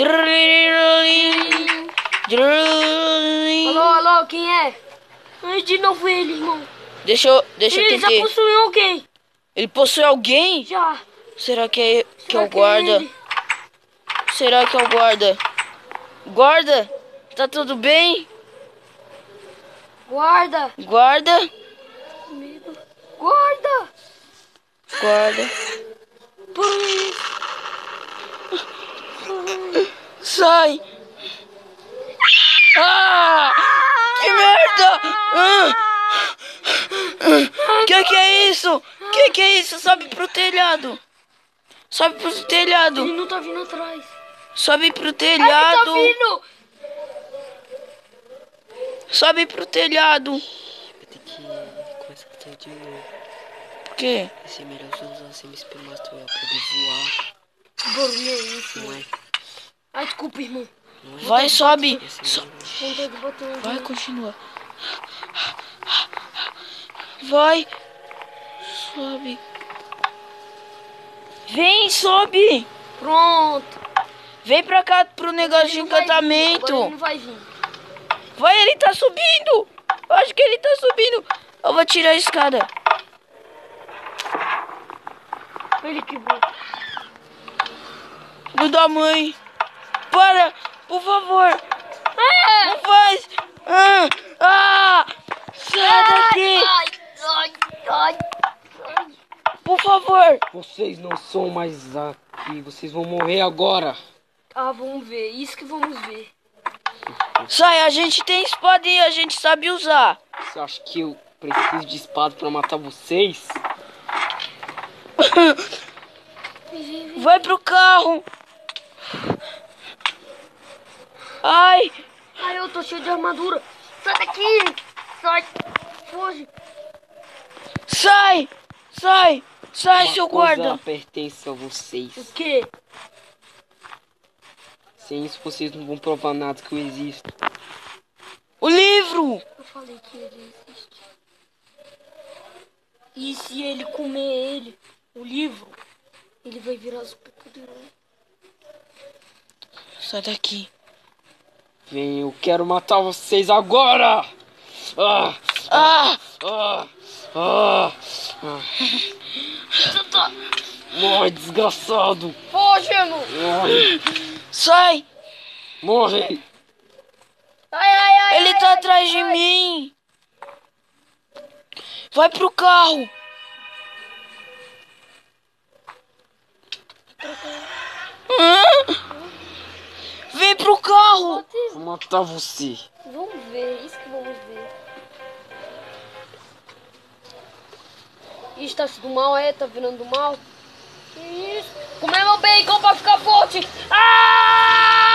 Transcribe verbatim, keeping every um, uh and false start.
Alô, alô, quem é? Ai, de novo ele, irmão. Deixa eu, deixa eu Ele já tentar. possuiu alguém. Ele possui alguém? Já. Será que é, que é Será o guarda? ele? Será que é o guarda? Guarda? Tá tudo bem? Guarda. Guarda? Medo. Guarda. Guarda. Pai. Sai! Ah! Que merda! Ah! Que que é isso? Que que é isso? Sobe pro telhado. Sobe pro telhado. Ele não tá vindo atrás. Sobe pro Ele telhado. tá vindo. Sobe pro telhado. Vai ter que começar a ter de novo. Por quê? Esse é melhor usar esse M S P Master pra poder voar. Que barulho é esse, Não mano? é? Ai, desculpa, irmão. Não é? Vai, sobe. Esse So- é melhor. Vontade de bater um Vai, dedo. continua. Vai. Sobe. Vem, sobe. Pronto. Vem pra cá pro negócio de Ele não vai vir, agora encantamento. Ele não vai vir. Vai, ele tá subindo. Eu acho que ele tá subindo. Eu vou tirar a escada. Ele quebrou. Filho da mãe. Para, por favor. É. Não faz. Ah, ah, sai daqui. Ai, ai, ai, ai. Por favor. Vocês não são mais aqui. Vocês vão morrer agora. Ah, vamos ver. Isso que vamos ver. Sai, a gente tem espada e a gente sabe usar. Você acha que eu preciso de espada pra matar vocês? Vai pro carro. Ai, Ai, eu tô cheio de armadura. Sai daqui. Sai. Foge. sai, sai, sai, Uma seu coisa guarda. pertence a vocês. O quê? Sem isso vocês não vão provar nada que eu existo. O livro. Eu falei que ele existe. E se ele comer ele, o livro, ele vai virar super poderoso. Sai daqui. Vem, eu quero matar vocês agora! Ah! Ah, Ah! Ah! ah. Morre, desgraçado! Foge, irmão. Morre! sai. Morre! Ai, ai, ai. Ele ai, tá ai, atrás de ai. mim. Vai pro carro. Hã? Vem pro carro. Vou matar você! Vamos ver, isso que vamos ver. Ixi, tá do mal, é? Tá virando do mal? Que isso? Comer meu bacon pra ficar forte! Ah!